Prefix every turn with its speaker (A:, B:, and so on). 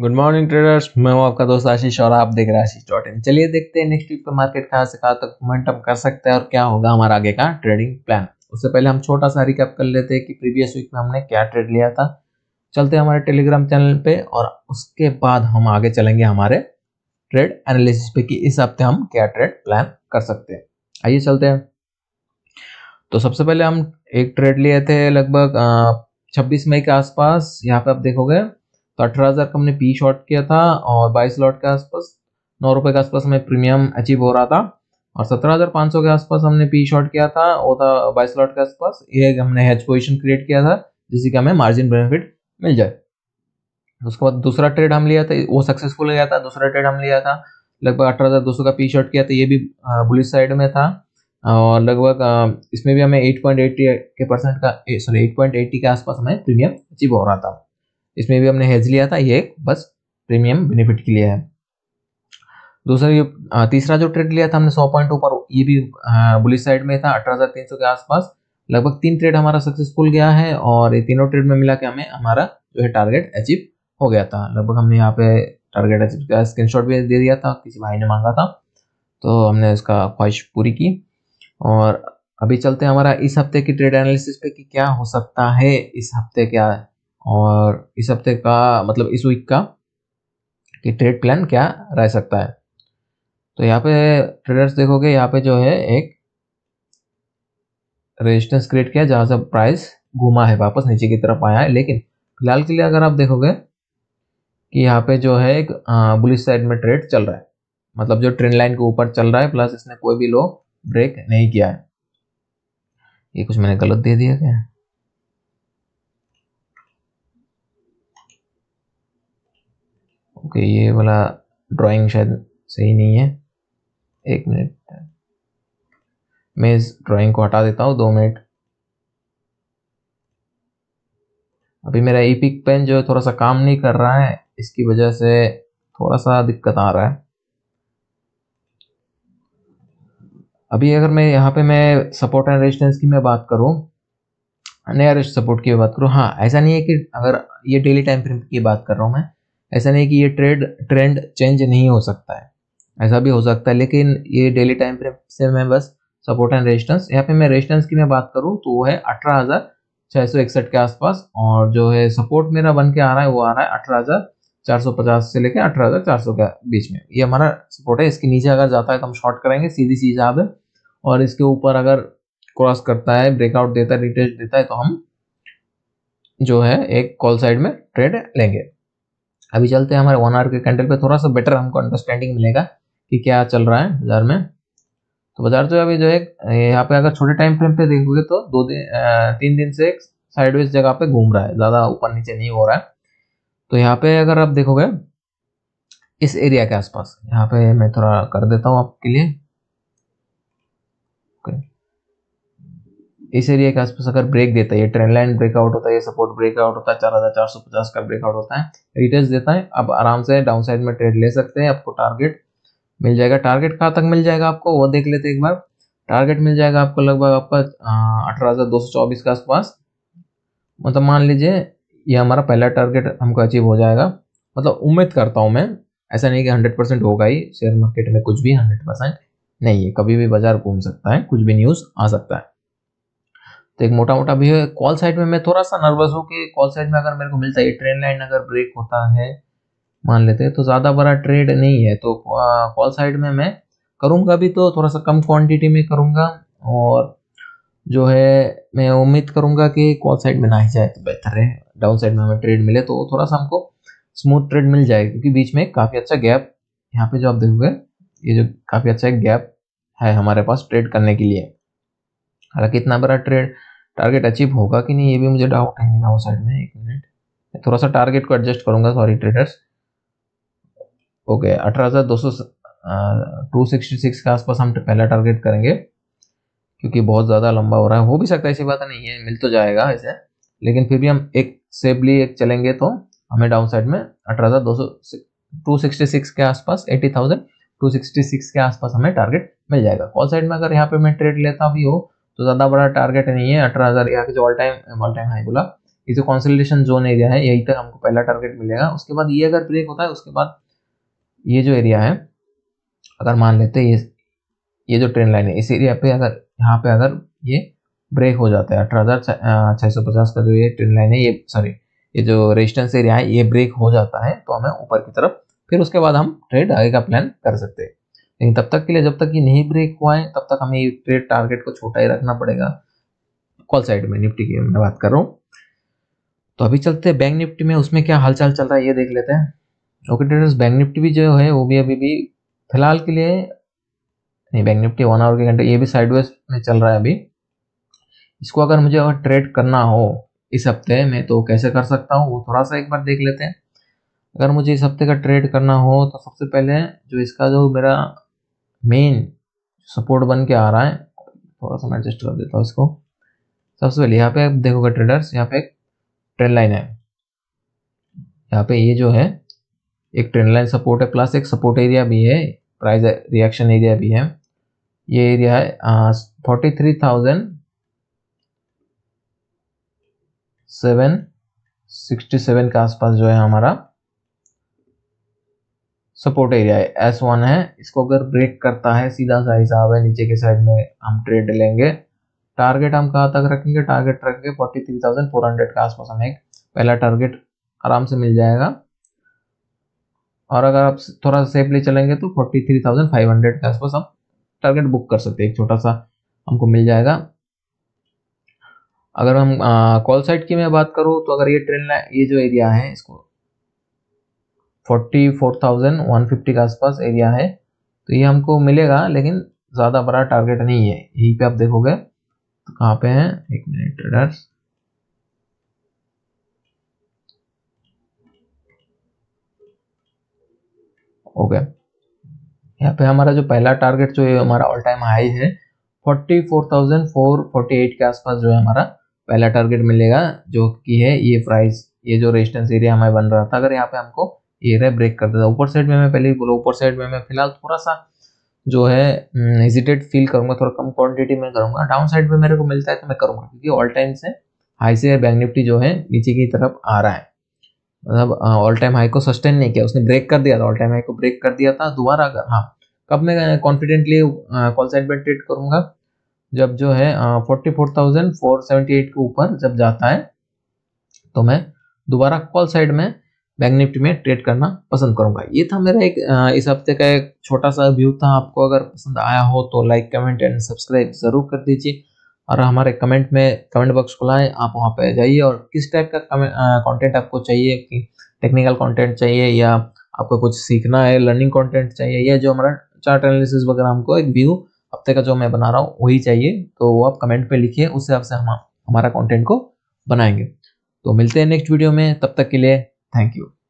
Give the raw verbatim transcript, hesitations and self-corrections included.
A: Good morning traders, मैं हूं आपका दोस्त आशीष और आप देख रहे हैं आशीष डॉट इन। चलिए देखते हैं नेक्स्ट वीक पे मार्केट कहां से कहां तक मोमेंटम कर सकता है और क्या होगा हमारा आगे का ट्रेडिंग प्लान। उससे पहले हम छोटा सा रिकैप कर लेते हैं कि प्रीवियस वीक में हमने क्या ट्रेड लिया था। चलते हैं हमारे टेलीग्राम चैनल पे और उसके बाद हम आगे चलेंगे हमारे ट्रेड एनालिसिस पे कि इस हफ्ते हम क्या ट्रेड प्लान कर सकते हैं। आइए चलते हैं। तो सबसे पहले हम एक ट्रेड लिए थे लगभग छब्बीस मई के आसपास। यहाँ पे आप देखोगे तो अठारह हजार का हमने पी शॉर्ट किया था और बाईस लॉट के आसपास नौ रुपए के आसपास हमें प्रीमियम अचीव हो रहा था और सत्रह हजार पाँच सौ के आसपास हमने पी शॉर्ट किया था, वो था बाईस लॉट के आसपास। ये हमने हेज पोजीशन क्रिएट किया था जिससे कि हमें मार्जिन बेनिफिट मिल जाए। उसके बाद दूसरा ट्रेड हम लिया था, वो सक्सेसफुल गया था। दूसरा ट्रेड हम लिया था लगभग अठारह हजार दो सौ का पी शॉर्ट किया था, ये भी बुलिश साइड में था और लगभग इसमें भी हमें एट पॉइंट एट ज़ीरो के परसेंट का sorry eight point eight zero के आसपास हमें प्रीमियम अचीव हो रहा था। इसमें भी हमने हेज लिया था, ये एक बस प्रीमियम बेनिफिट के लिए है। दूसरा तीसरा जो ट्रेड लिया था हमने सौ पॉइंट ऊपर, ये भी बुलिश साइड में था अठारह हजार तीन सौ के आसपास। लगभग तीन ट्रेड हमारा सक्सेसफुल गया है और ये तीनों ट्रेड में मिला के हमें हमारा जो है टारगेट अचीव हो गया था। लगभग हमने यहाँ पे टारगेट अचीव का स्क्रीनशॉट भी दे दिया था, किसी भाई ने मांगा था तो हमने इसका ख्वाहिश पूरी की। और अभी चलते हैं हमारा इस हफ्ते की ट्रेड एनालिसिस पे कि क्या हो सकता है इस हफ्ते, क्या और इस हफ्ते का मतलब इस वीक का कि ट्रेड प्लान क्या रह सकता है। तो यहाँ पे ट्रेडर्स देखोगे, यहाँ पे जो है एक रेजिस्टेंस क्रिएट किया जहां से प्राइस घूमा है, वापस नीचे की तरफ आया है। लेकिन फिलहाल के लिए अगर आप देखोगे कि यहाँ पे जो है एक बुलिश साइड में ट्रेड चल रहा है, मतलब जो ट्रेंड लाइन के ऊपर चल रहा है, प्लस इसने कोई भी लो ब्रेक नहीं किया है। ये कुछ मैंने गलत दे दिया क्या? ओके, ये वाला ड्राइंग शायद सही नहीं है। एक मिनट, मैं इस ड्राइंग को हटा देता हूँ, दो मिनट। अभी मेरा ई पिक पेन जो है थोड़ा सा काम नहीं कर रहा है, इसकी वजह से थोड़ा सा दिक्कत आ रहा है। अभी अगर मैं यहाँ पे मैं सपोर्ट एंड रेजिस्टेंस की मैं बात करूँ, नया सपोर्ट की बात करूँ, हाँ ऐसा नहीं है कि अगर ये डेली टाइम फ्रेम की बात कर रहा हूँ मैं, ऐसा नहीं है कि ये ट्रेड ट्रेंड चेंज नहीं हो सकता है, ऐसा भी हो सकता है। लेकिन ये डेली टाइम फ्रेम से मैं बस सपोर्ट एंड रेजिस्टेंस, यहाँ पे मैं रेजिस्टेंस की मैं बात करूँ तो वो है अठारह हजार छह सौ इकसठ के आसपास और जो है सपोर्ट मेरा बन के आ रहा है वो आ रहा है अठारह हजार चार सौ पचास से लेकर अठारह हजार चार सौ के बीच में, ये हमारा सपोर्ट है। इसके नीचे अगर जाता है तो हम शॉर्ट करेंगे, सीधी सी हिसाब है। और इसके ऊपर अगर क्रॉस करता है, ब्रेकआउट देता है, रिटेस्ट देता है तो हम जो है एक कॉल साइड में ट्रेड लेंगे। अभी चलते हैं हमारे वन आवर के कैंडल पे, थोड़ा सा बेटर हमको अंडरस्टैंडिंग मिलेगा कि क्या चल रहा है बाजार में। तो बाजार जो अभी जो है यहाँ पे अगर छोटे टाइम फ्रेम पे देखोगे तो दो दिन तीन दिन से एक साइडवेज जगह पे घूम रहा है, ज्यादा ऊपर नीचे नहीं हो रहा है। तो यहाँ पे अगर आप देखोगे इस एरिया के आसपास, यहाँ पे मैं थोड़ा कर देता हूँ आपके लिए, इस एरिया के आसपास अगर ब्रेक देता है, ये ट्रेंड लाइन ब्रेकआउट होता है, ये सपोर्ट ब्रेकआउट होता है, चार हजार चार सौ पचास का ब्रेकआउट होता है, रिटेस्ट देता है, अब आराम से डाउन साइड में ट्रेड ले सकते हैं। आपको टारगेट मिल जाएगा। टारगेट कहाँ तक मिल जाएगा आपको वो देख लेते हैं एक बार। टारगेट मिल जाएगा आपको लगभग आपका अठारह हजार दो सौ चौबीस के आसपास। मतलब मान लीजिए ये हमारा पहला टारगेट हमको अचीव हो जाएगा, मतलब उम्मीद करता हूँ मैं, ऐसा नहीं कि हंड्रेड परसेंट होगा ही, शेयर मार्केट में कुछ भी हंड्रेड परसेंट नहीं है, कभी भी बाजार घूम सकता है, कुछ भी न्यूज आ सकता है। तो एक मोटा मोटा भी है। कॉल साइड में मैं थोड़ा सा नर्वस हूँ कि कॉल साइड में अगर मेरे को मिलता है ट्रेंड लाइन अगर ब्रेक होता है मान लेते हैं तो ज़्यादा बड़ा ट्रेड नहीं है, तो कॉल साइड में मैं करूँगा भी तो थोड़ा सा कम क्वांटिटी में करूँगा और जो है मैं उम्मीद करूँगा कि कॉल साइड में ना ही जाए तो बेहतर है, डाउन साइड में हमें ट्रेड मिले तो थोड़ा सा हमको स्मूथ ट्रेड मिल जाएगा, क्योंकि बीच में काफ़ी अच्छा गैप यहाँ पे जो आप देखोगे ये जो काफ़ी अच्छा एक गैप है हमारे पास ट्रेड करने के लिए। हालांकि इतना बड़ा ट्रेड टारगेट अचीव होगा कि नहीं ये भी मुझे डाउट है डाउन साइड में। एक मिनट, थोड़ा सा टारगेट को एडजस्ट करूंगा, सॉरी ट्रेडर्स। ओके, अठारह हजार दो सौ टू सिक्सटी सिक्स के आसपास हम पहला टारगेट करेंगे, क्योंकि बहुत ज़्यादा लंबा हो रहा है। हो भी सकता है, ऐसी बात नहीं है, मिल तो जाएगा ऐसे, लेकिन फिर भी हम एक सेफली एक चलेंगे तो हमें डाउन साइड में अठारह हजार दो सौ टू सिक्सटी सिक्स के आसपास eighty thousand two sixty six के आसपास हमें टारगेट मिल जाएगा। कॉल साइड में अगर यहाँ पे मैं ट्रेड लेता भी हो तो ज़्यादा बड़ा टारगेट नहीं है, अठारह हजार यहाँ के जो all time all time high बोला ये जो कंसोलिडेशन जोन एरिया है यहीं तक हमको पहला टारगेट मिलेगा। उसके बाद ये अगर ब्रेक होता है उसके बाद ये जो एरिया है, अगर मान लेते हैं ये ये जो ट्रेंड लाइन है इस एरिया पे अगर यहाँ पे अगर ये ब्रेक हो जाता है अठारह हजार छः सौ पचास का जो ये ट्रेंड लाइन है, ये सॉरी ये जो रेजिस्टेंस एरिया है ये ब्रेक हो जाता है तो हमें ऊपर की तरफ, फिर उसके बाद हम ट्रेड आगे का प्लान कर सकते हैं। लेकिन तब तक के लिए, जब तक ये नहीं ब्रेक हुआ है तब तक हमें ये ट्रेड टारगेट को छोटा ही रखना पड़ेगा। कॉल साइड में निफ्टी की मैं बात कर रहा हूँ। तो अभी चलते हैं बैंक निफ्टी में, उसमें क्या हालचाल चल रहा है ये देख लेते हैं। ओके ट्रेडर्स, बैंक निफ्टी भी जो है वो भी अभी भी फिलहाल के लिए नहीं, बैंक निफ्टी वन आवर के घंटे ये भी साइडवेज में चल रहा है अभी। इसको अगर मुझे अगर ट्रेड करना हो इस हफ्ते में तो कैसे कर सकता हूँ वो थोड़ा सा एक बार देख लेते हैं। अगर मुझे इस हफ्ते का ट्रेड करना हो तो सबसे पहले जो इसका जो मेरा मेन सपोर्ट बन के आ रहा है, थोड़ा सा मैं एडजस्ट कर देता हूँ इसको। सबसे पहले यहाँ पे आप देखोगे ट्रेडर्स, यहाँ पे एक ट्रेंड लाइन है, यहाँ पे ये जो है एक ट्रेंड लाइन सपोर्ट है प्लस एक सपोर्ट एरिया भी है, प्राइस रिएक्शन एरिया भी है। ये एरिया है forty three thousand seven sixty seven के आसपास जो है हमारा सपोर्ट एरिया है, एस वन है। इसको अगर ब्रेक करता है सीधा सा हिसाब है नीचे के साइड में हम ट्रेड लेंगे। टारगेट हम कहाँ तक रखेंगे, टारगेट रखेंगे forty three thousand four hundred के आसपास हमें एक पहला टारगेट आराम से मिल जाएगा। और अगर आप थोड़ा सा सेफली चलेंगे तो forty three thousand five hundred के आसपास हम टारगेट बुक कर सकते हैं, एक छोटा सा हमको मिल जाएगा। अगर हम कॉल साइड की मैं बात करूँ तो अगर ये ट्रेंड लाइन ये जो एरिया है इसको forty four thousand one fifty के आसपास एरिया है तो ये हमको मिलेगा, लेकिन ज़्यादा बड़ा टारगेट नहीं है। यहीं पे आप देखोगे तो कहाँ पे है, एक मिनट ट्रेडर्स, ओके यहाँ पे हमारा जो पहला टारगेट जो है हमारा ऑल टाइम हाई है forty four thousand four forty eight के आसपास जो है हमारा पहला टारगेट मिलेगा, जो कि है ये प्राइस, ये जो रेजिस्टेंस एरिया हमें बन रहा था। अगर यहाँ पे हमको एरिया ब्रेक कर देता, ऊपर साइड में मैं पहले ही बोला ऊपर साइड में मैं फिलहाल थोड़ा सा जो है हेजिटेट फील करूंगा, थोड़ा कम क्वांटिटी में करूंगा। डाउन साइड में मेरे को मिलता है तो मैं करूंगा, क्योंकि ऑल टाइम से हाई से बैंक निफ्टी जो है नीचे की तरफ आ रहा है, मतलब ऑल टाइम हाई को सस्टेन नहीं किया, उसने ब्रेक कर दिया था, ऑल टाइम हाई को ब्रेक कर दिया था दोबारा। अगर हाँ कब मैं कॉन्फिडेंटली कॉल साइड में ट्रेड करूंगा, जब जो है forty four thousand four seventy eight के ऊपर जब जाता है तो मैं दोबारा कॉल साइड में बैंक निफ्टी में ट्रेड करना पसंद करूंगा। ये था मेरा एक इस हफ्ते का एक छोटा सा व्यू था। आपको अगर पसंद आया हो तो लाइक कमेंट एंड सब्सक्राइब जरूर कर दीजिए, और हमारे कमेंट में कमेंट बॉक्स खुला है, आप वहाँ पे जाइए और किस टाइप का कंटेंट आपको चाहिए, कि टेक्निकल कंटेंट चाहिए या आपको कुछ सीखना है, लर्निंग कंटेंट चाहिए, या जो हमारा चार्ट एनालिसिस वगैरह हमको एक व्यू हफ्ते का जो मैं बना रहा हूँ वही चाहिए, तो वो आप कमेंट पे लिखिए, उस हिसाब से हम हमारा कंटेंट को बनाएंगे। तो मिलते हैं नेक्स्ट वीडियो में, तब तक के लिए थैंक यू।